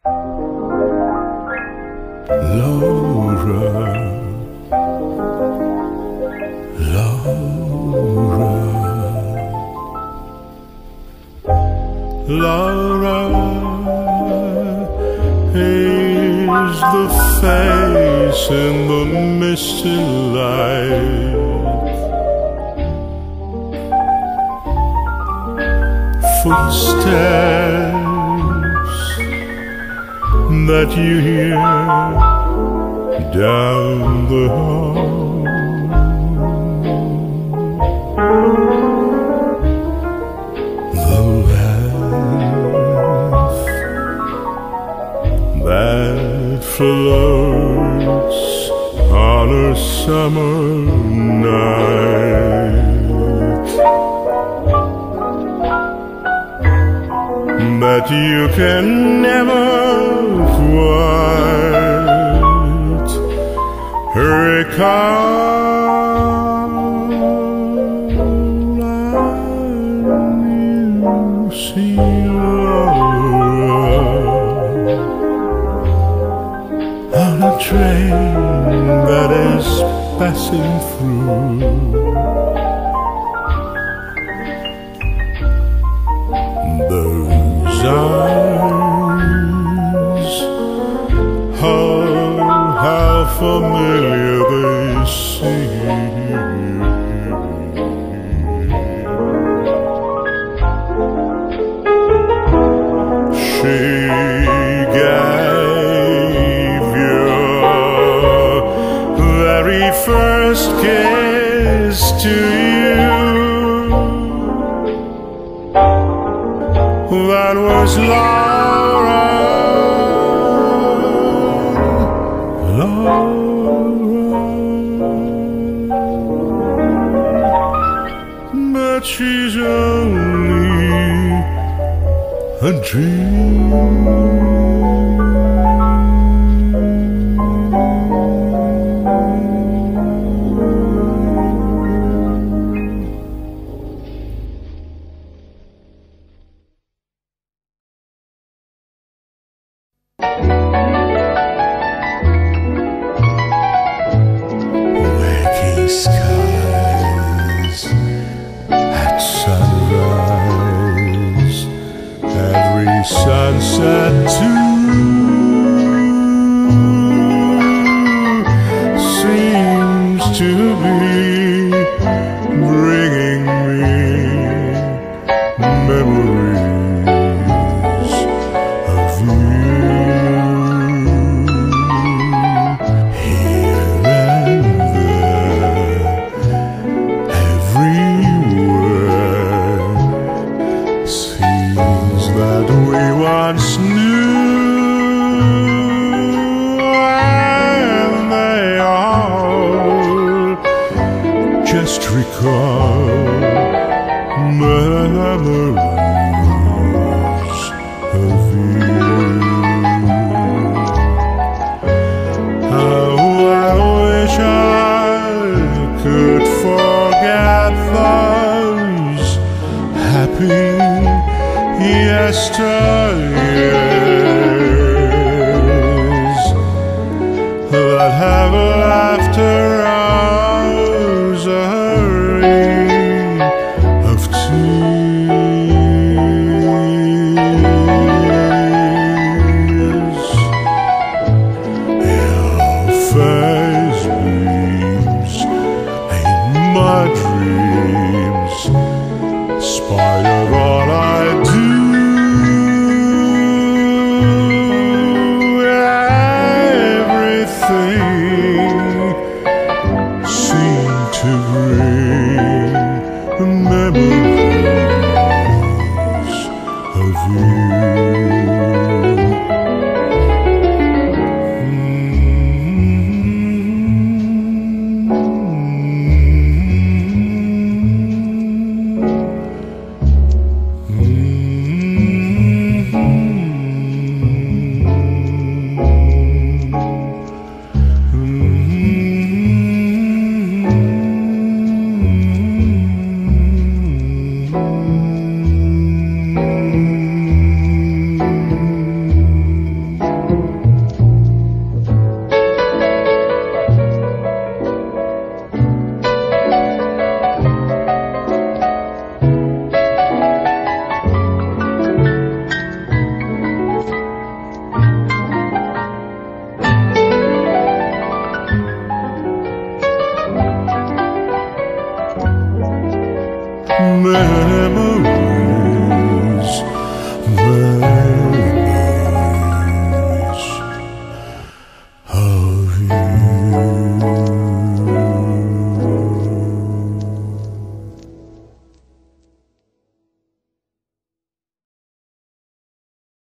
Laura, Laura, Laura is the face in the misty light, footsteps that you hear down the hall. The laugh that floats on a summer night, that you can never quite recall. You see Laura on a train that is passing through. Those eyes, oh, how familiar they seem. She gave your very first kiss to you. That was Laura, Laura, but she's only a dream. Waking skies at sunrise, every sunset too seems to be bringing me memories of you. Here and there, everywhere, scenes that we once knew, and they all just recall memories of you. How I wish I could forget those happy yesteryears that have laughter rosary of tears. Your face beams in my dreams, spite of all I do. memory.